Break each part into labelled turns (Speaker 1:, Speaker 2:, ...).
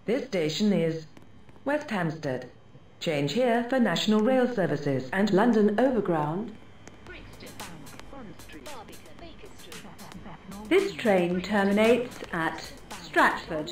Speaker 1: This station is West Hampstead. Change here for National Rail Services and London Overground.
Speaker 2: This train terminates at Stratford.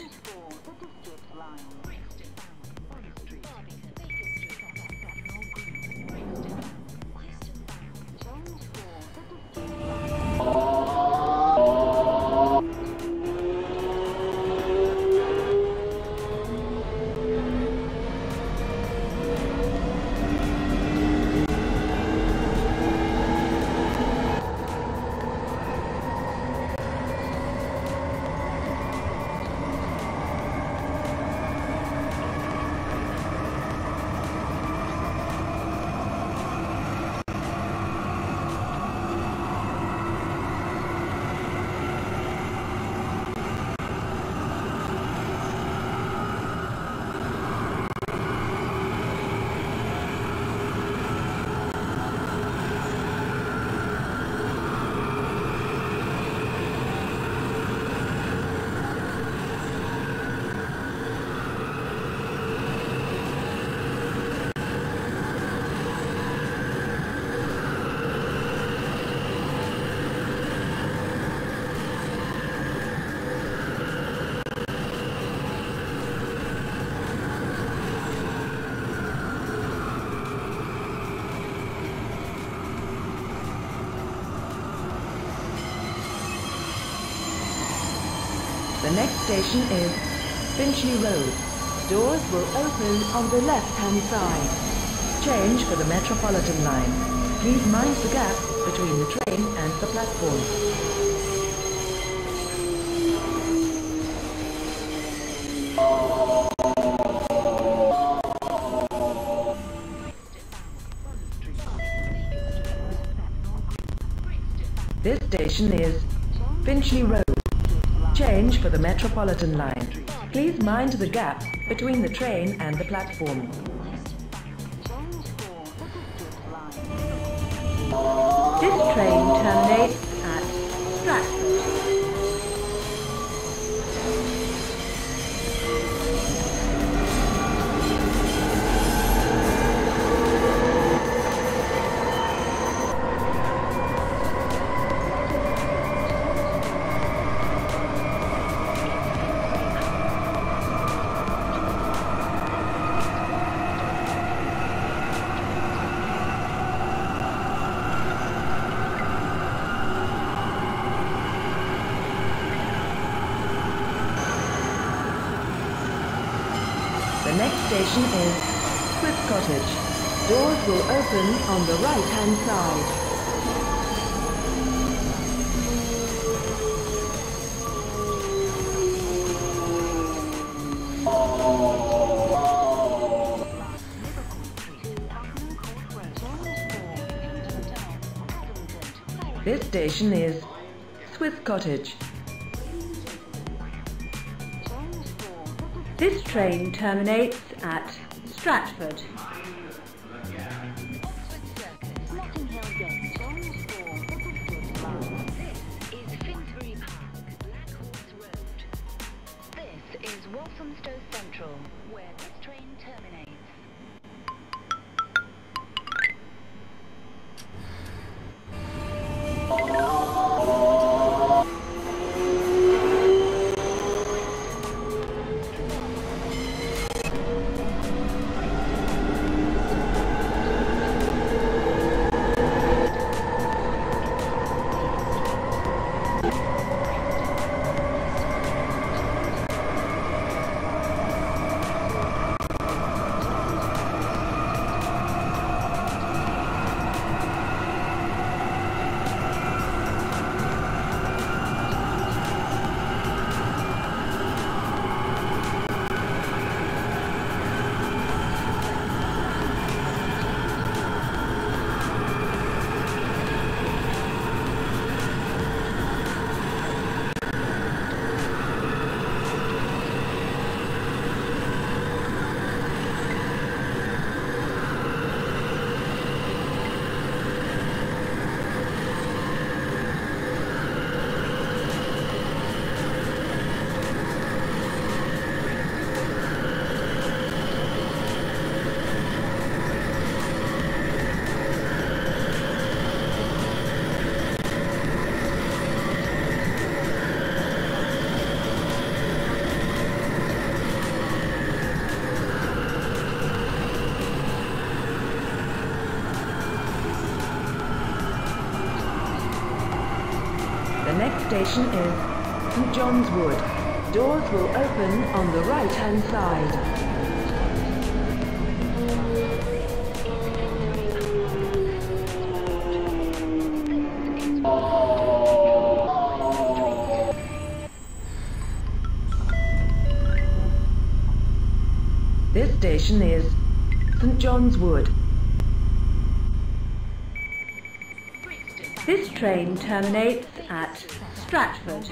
Speaker 1: The next station is Finchley Road. Doors will open on the left-hand side. Change for the Metropolitan line. Please mind the gap between the train and the platform. This station is Finchley Road. Change for the Metropolitan line. Please mind the gap between the train and the platform.
Speaker 2: This train terminates at Stratford.
Speaker 1: The next station is Swiss Cottage. Doors will open on the right-hand side. This station is Swiss Cottage.
Speaker 2: This train terminates at Stratford.
Speaker 3: This is Walthamstow Central, where this train terminates.
Speaker 1: The next station is St. John's Wood. Doors will open on the right-hand side. This station is St. John's Wood.
Speaker 2: This train terminates at Stratford.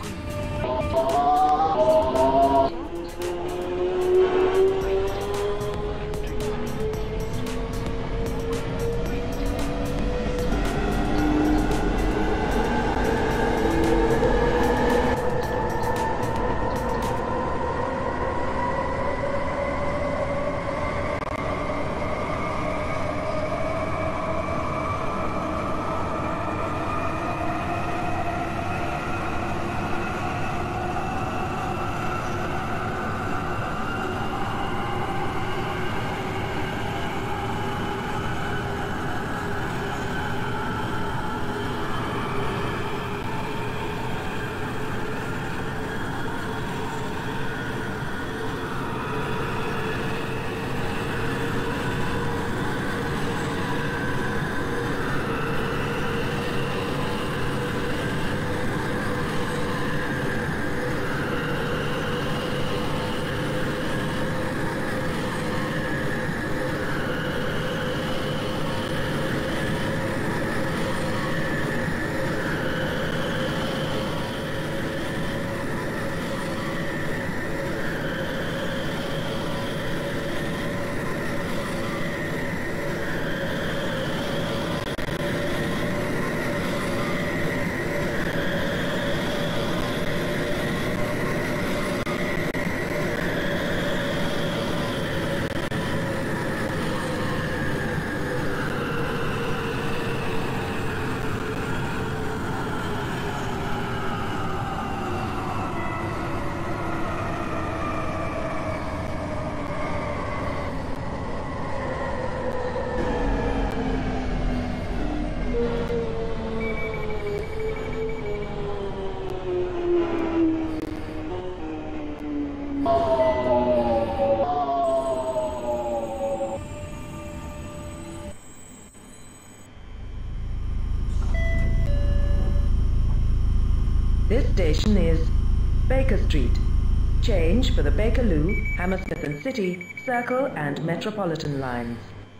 Speaker 1: This station is Baker Street. Change for the Bakerloo, Hammersmith and City, Circle and Metropolitan lines.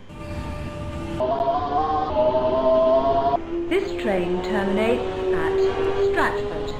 Speaker 2: This train terminates at Stratford.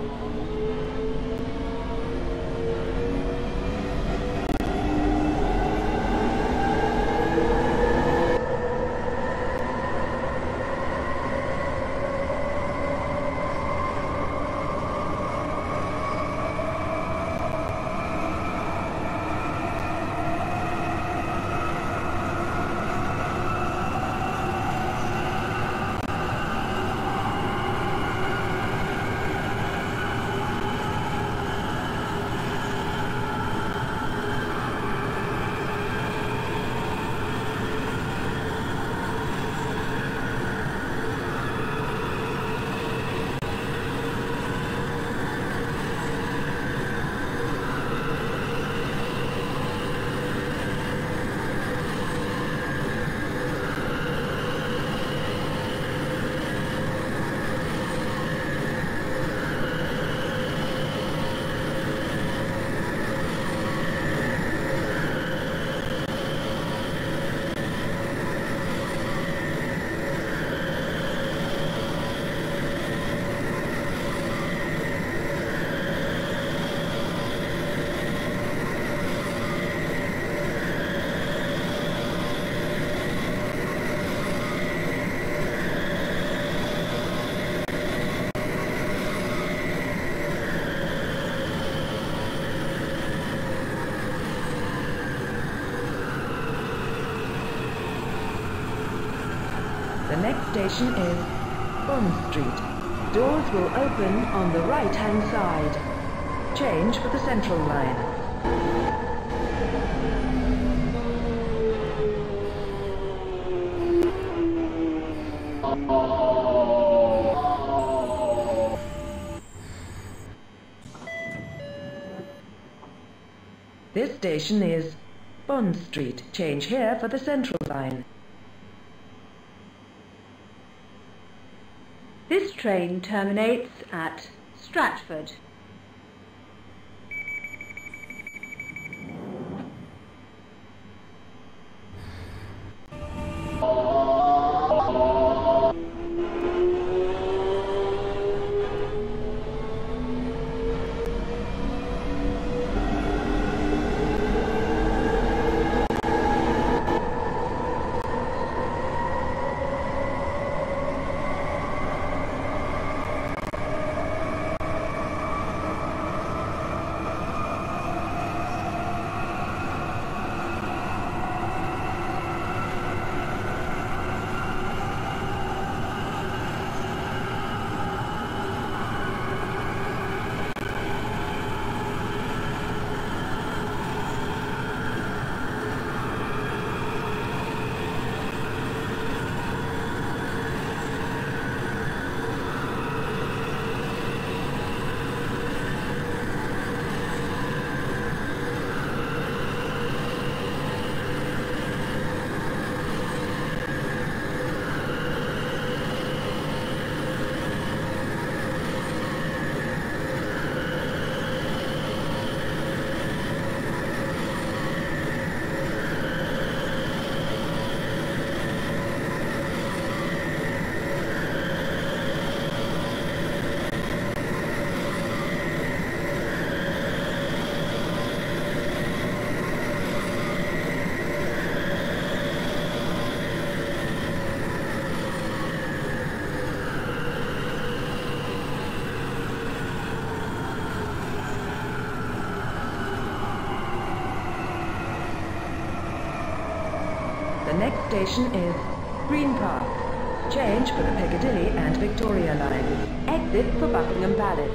Speaker 1: The next station is Bond Street. Doors will open on the right-hand side. Change for the Central line. This station is Bond Street. Change here for the Central line.
Speaker 2: This train terminates at Stratford.
Speaker 1: The next station is Green Park. Change for the Piccadilly and Victoria lines. Exit for Buckingham Palace.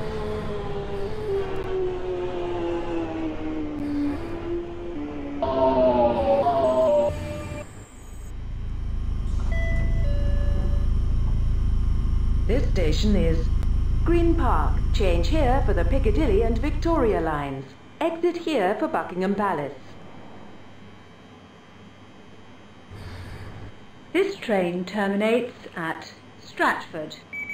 Speaker 1: This station is Green Park. Change here for the Piccadilly and Victoria lines. Exit here for Buckingham Palace.
Speaker 2: This train terminates at Stratford.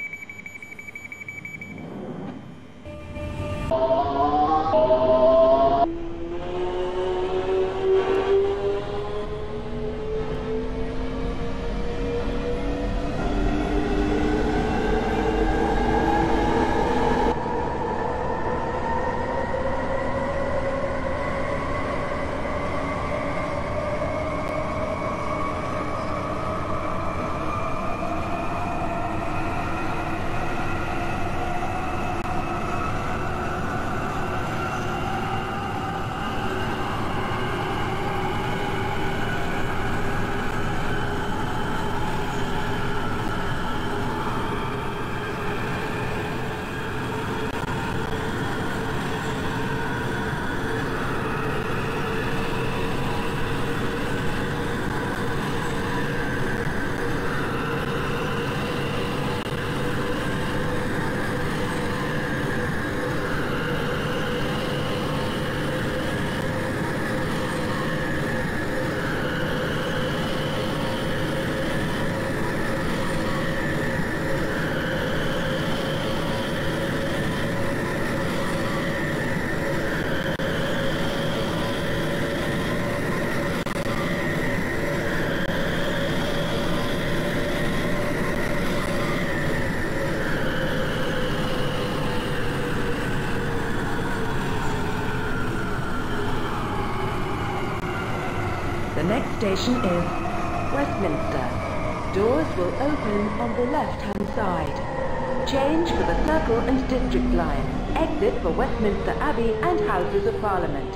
Speaker 1: The next station is Westminster. Doors will open on the left-hand side. Change for the Circle and District line. Exit for Westminster Abbey and Houses of Parliament.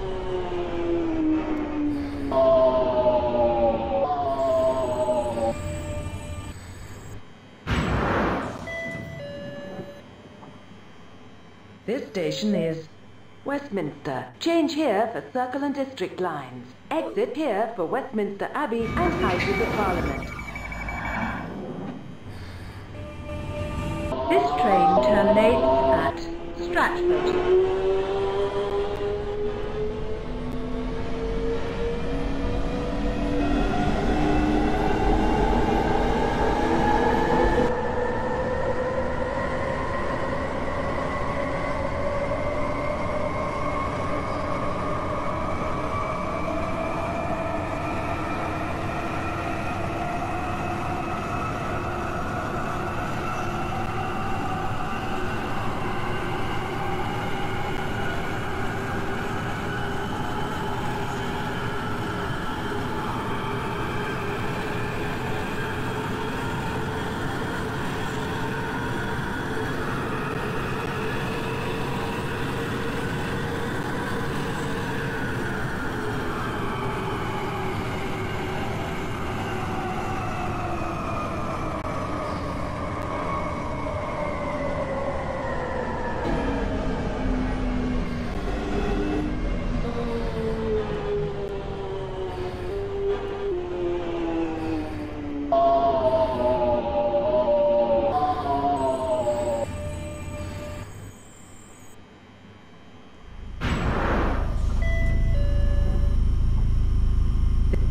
Speaker 1: This station is Westminster. Change here for Circle and District lines. Exit here for Westminster Abbey and Houses of Parliament.
Speaker 2: This train terminates at Stratford.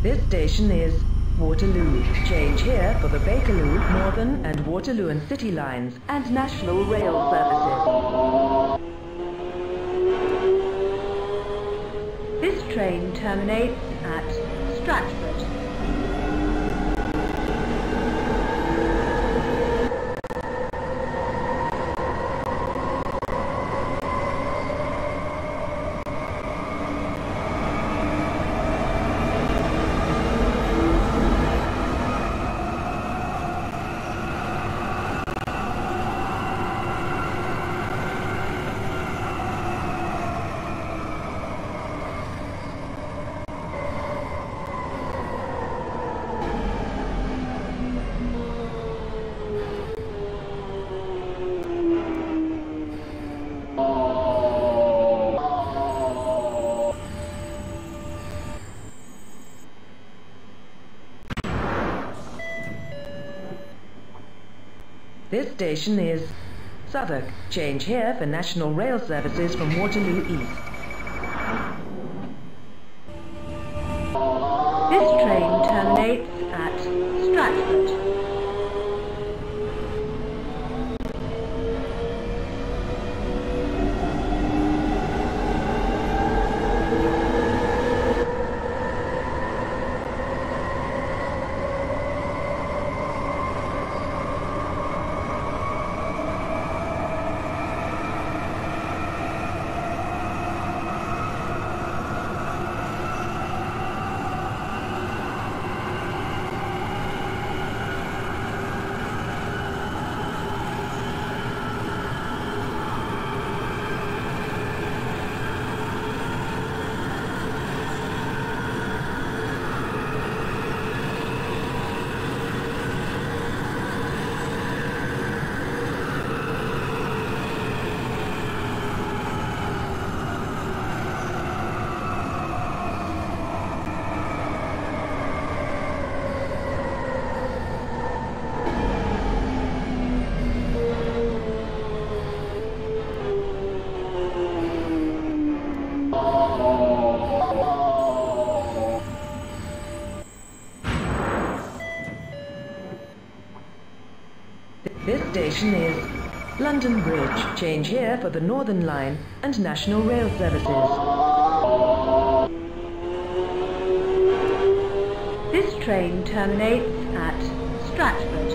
Speaker 1: This station is Waterloo. Change here for the Bakerloo, Northern and Waterloo and City lines and National Rail services.
Speaker 2: This train terminates at Stratford.
Speaker 1: This station is Southwark. Change here for National Rail services from Waterloo East.
Speaker 2: This train terminates at Stratford.
Speaker 1: This station is London Bridge. Change here for the Northern Line and National Rail services.
Speaker 2: This train terminates at Stratford.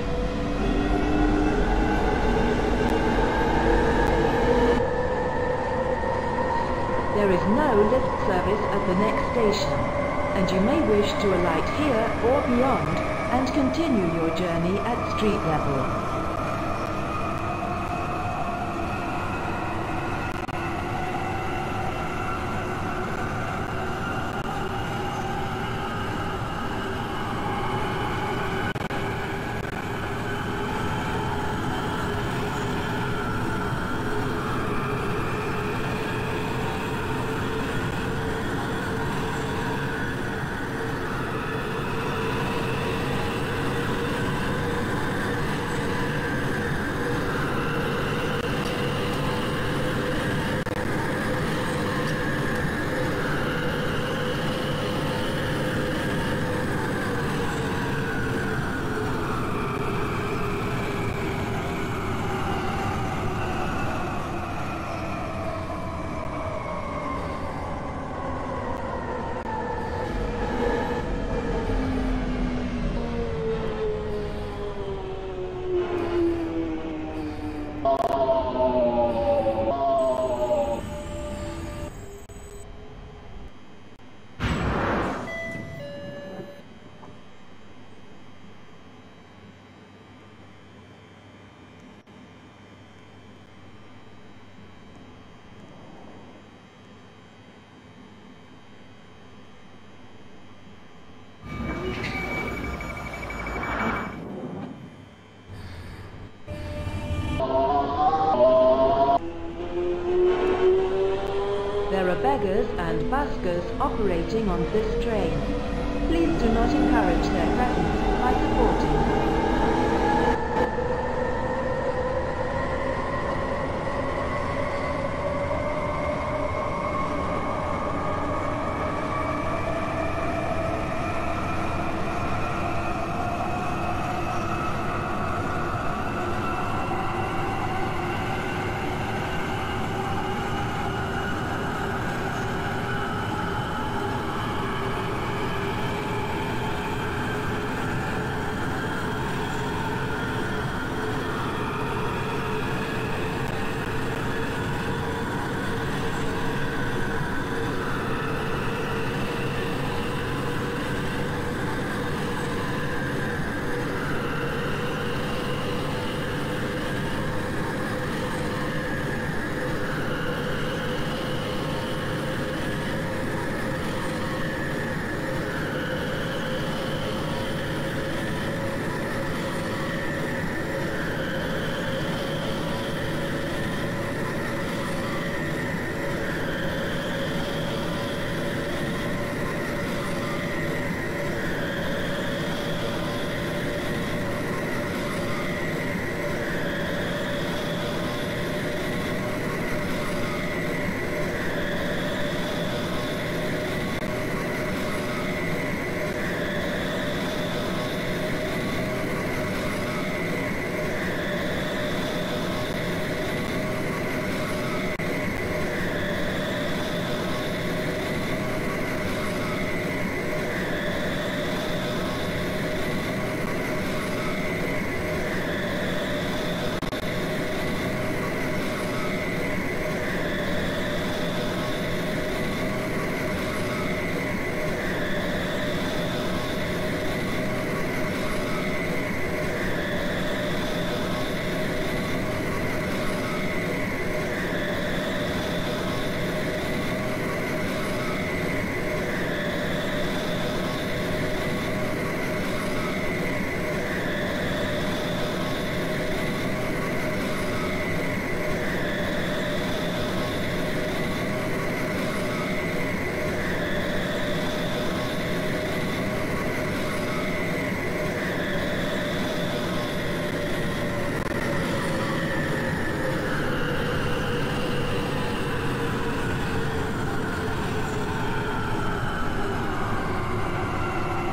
Speaker 1: There is no lift service at the next station, and you may wish to alight here or beyond and continue your journey at street level. There are beggars and buskers operating on this train. Please do not encourage their presence by supporting them.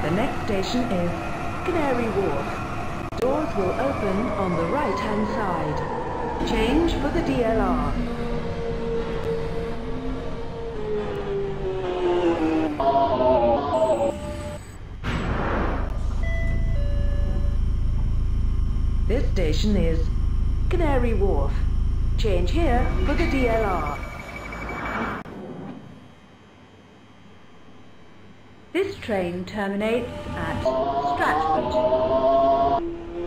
Speaker 1: The next station is Canary Wharf. Doors will open on the right-hand side. Change for the DLR. This station is Canary Wharf. Change here for the DLR.
Speaker 2: This train terminates at Stratford.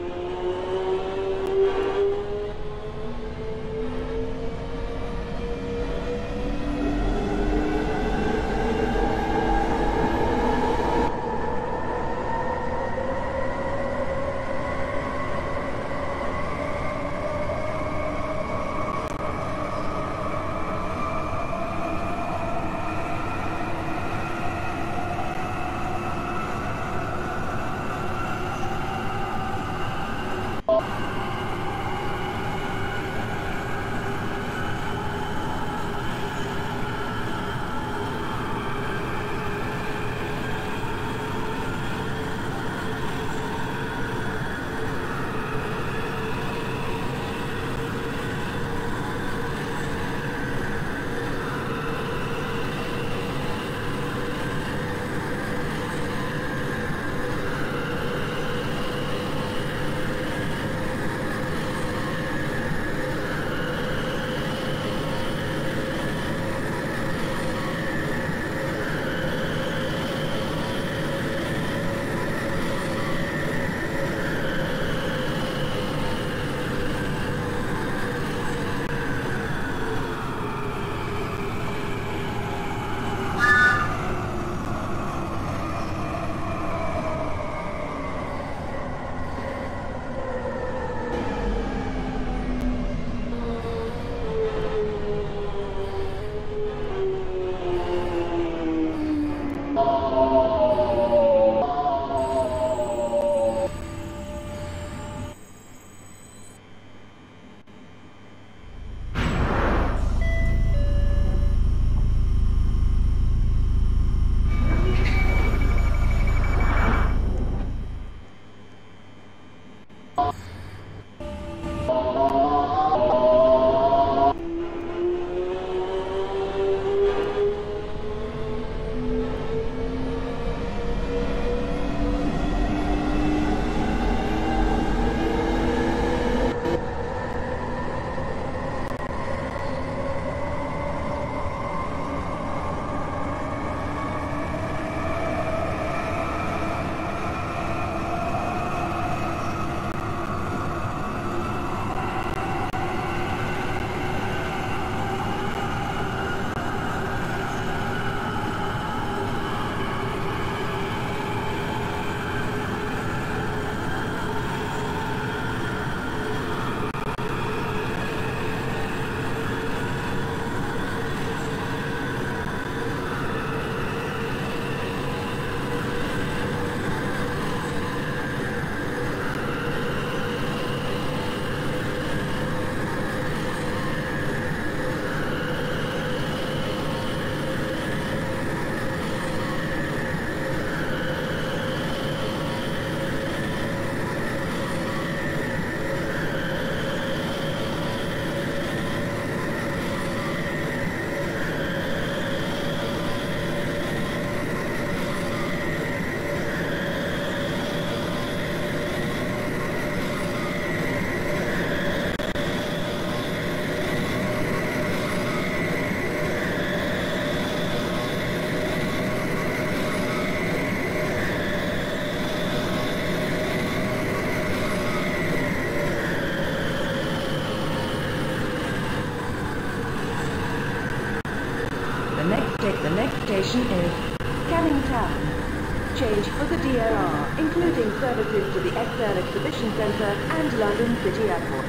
Speaker 1: The next station is Canning Town. Change for the DLR, including services to the Excel Exhibition Centre and London City Airport.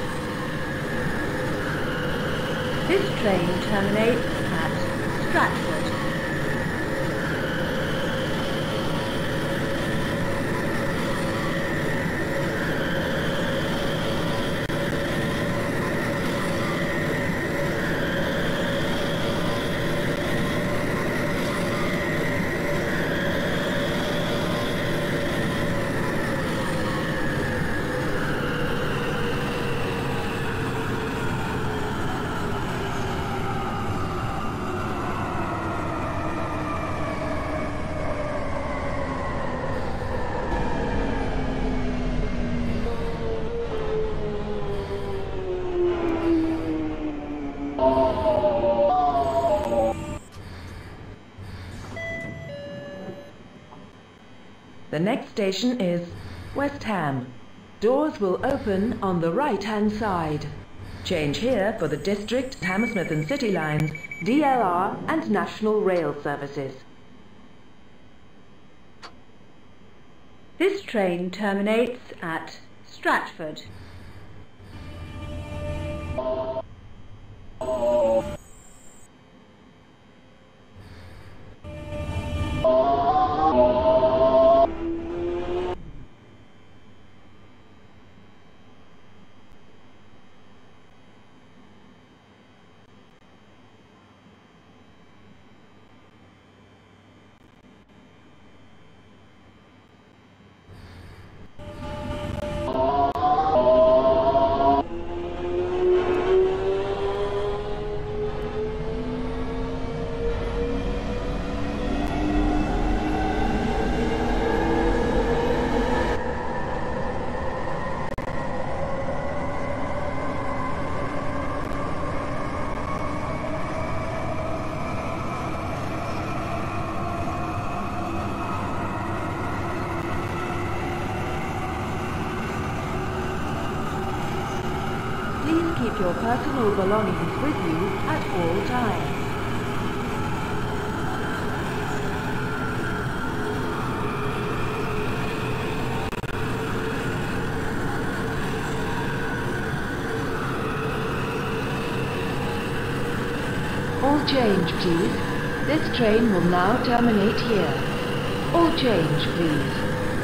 Speaker 2: This train terminates at Stratford.
Speaker 1: The next station is West Ham. Doors will open on the right-hand side. Change here for the District, Hammersmith and City lines, DLR and National Rail services.
Speaker 2: This train terminates at Stratford.
Speaker 1: Please keep your personal belongings with you at all times. All change, please. This train will now terminate here. All change, please.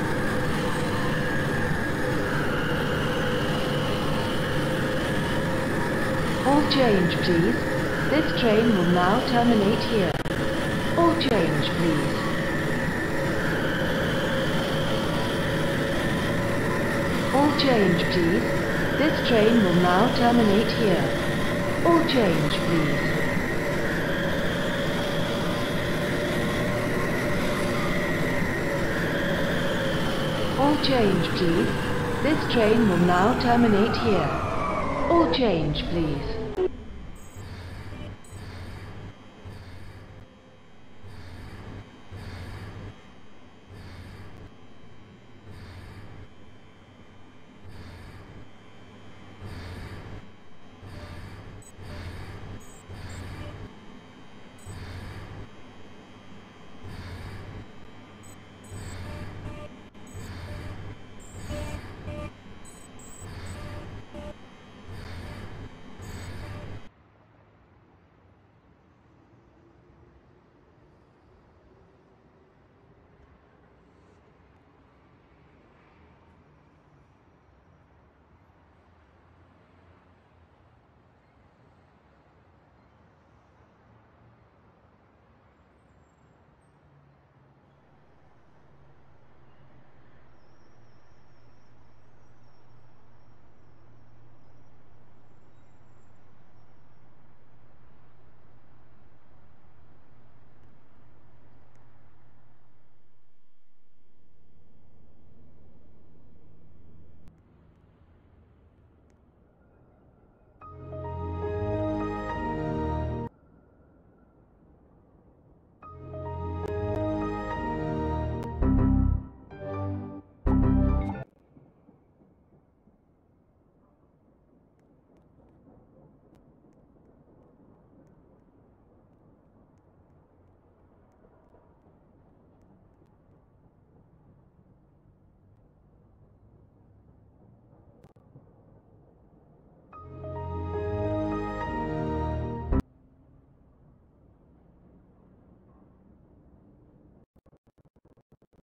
Speaker 1: All change, please. This train will now terminate here. All change, please. All change, please. This train will now terminate here. All change, please. All change, please. This train will now terminate here. All change, please.